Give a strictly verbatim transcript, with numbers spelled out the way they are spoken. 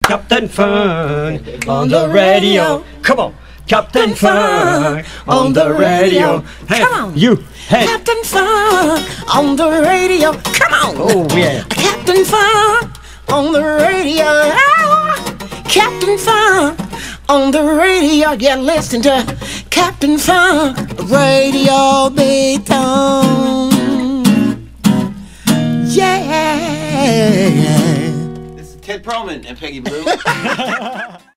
Captain Funk on the radio. Come on, Captain Funk on the radio. Hey, come on, you. Hey, Captain Funk on the radio. Come on, oh yeah, Captain Funk on the radio. Captain Funk on the radio. Yeah, listen to Captain Funk Radio Béton. Yeah. This is Ted Perlman and Peggi Blu.